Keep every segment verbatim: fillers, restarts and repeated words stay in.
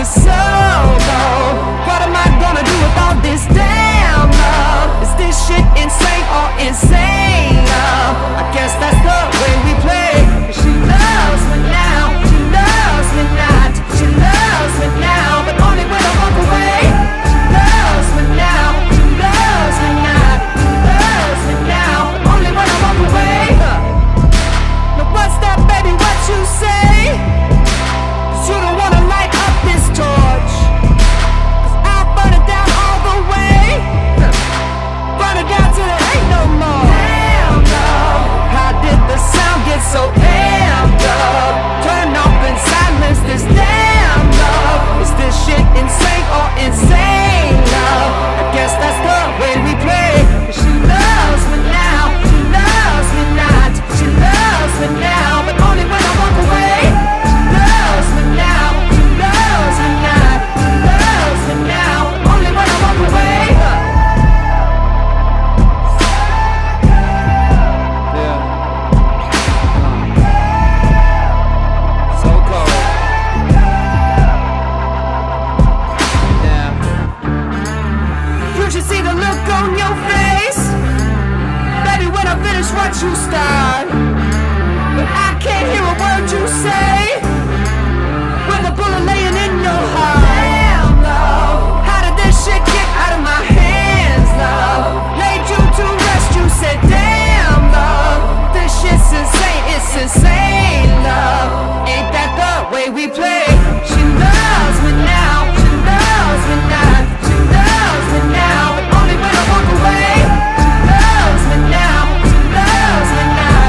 to solo. What am I gonna do with all this damn love? Is this shit insane or insane love? I guess that's the way we play. 'Cause she loves me now, she loves me not. She loves me now, but only when I walk away. She loves me now, she loves me not. She loves me now, but only when I walk away. Now what's that, baby, what you say? 'Cause you don't wanna light up this torch, 'cause I'll burn it down all the way. Burn it down till there ain't no more. Damn love, how did the sound get so amped up? Turn off and silence this damn love. Is this shit insane or insane love? I guess that's the way we play. 'Cause she loves me now, she loves me not. She loves me now, but only when I walk away. She loves me now, she loves me not. She loves me now, only when I walk away. Yeah. So cold. Yeah. You should see the look on your face, baby, when I finish what you start. But I can't hear a word you say with a bullet laying in your heart. Damn love, how did this shit get out of my hands, love? Laid you to rest, you said damn love. This shit's insane, it's insane love. Ain't that the way we play? She loves me now, she loves me not. She loves me now, but only when I walk away. She loves me now, she loves me not.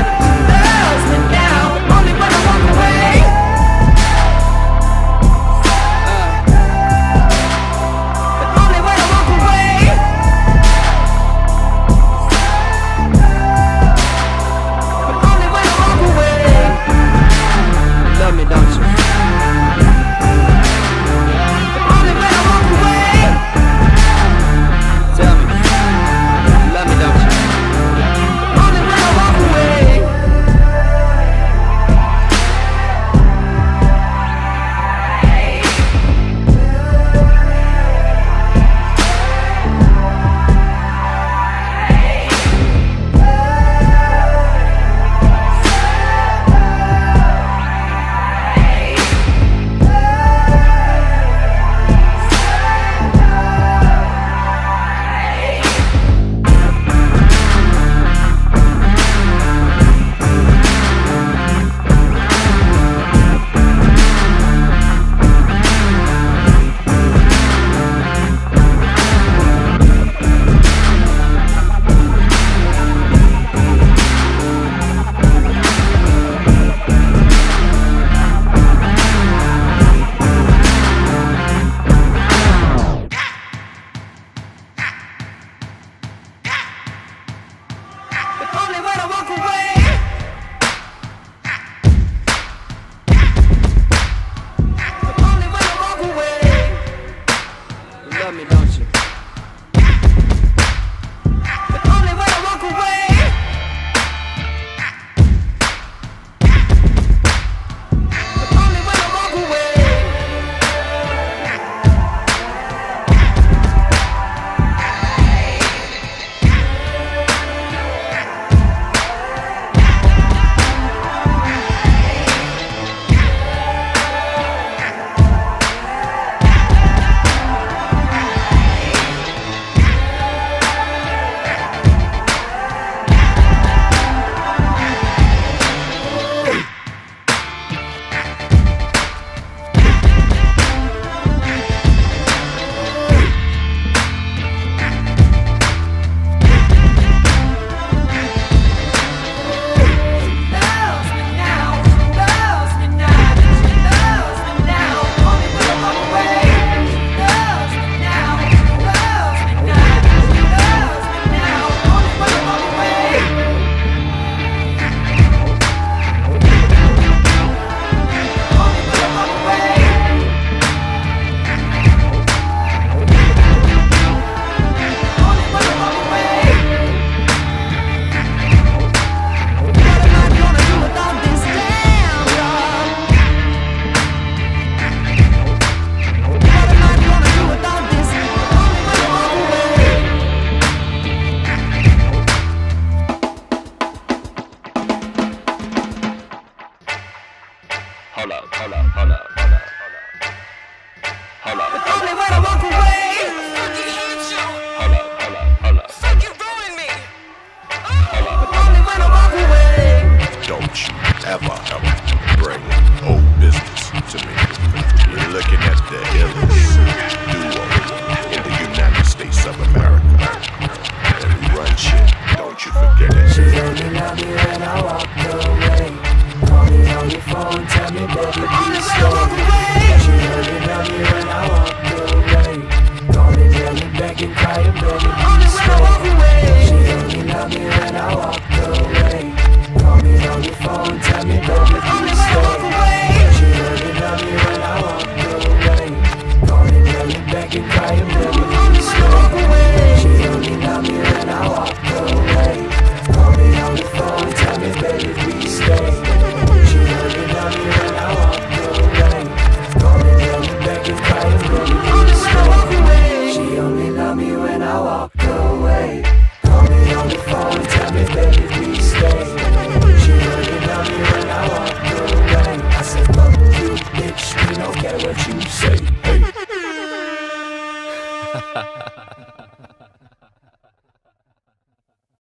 hold up, but only when I walk away. Hold up, hold up, hold up. Fuck you ruin me. Hold up, but only when I walk away. Don't you ever, ever bring old business to me. You're looking at the illest duo in the United States of America. And we run shit, don't you forget it. She only love me when I walk away. Call me on your phone, tell me baby please stay. She only love me when I walk away. Call me, tell me back and cry and baby please stay. She only love me when I walk away. Call me on your phone, tell me baby please stay. She only love me when I walk away. Call me, tell me back and cry and baby please stay. She only love me when I walk away. Call me on the phone, tell me baby please stay. She only love me when I walk away. Call me, tell me back and cry and baby please stay. She only love me when I walk away. Call me on the phone, tell me baby please stay. She only love me when I walk away. I said fuck you bitch, we don't care what you say. Hey.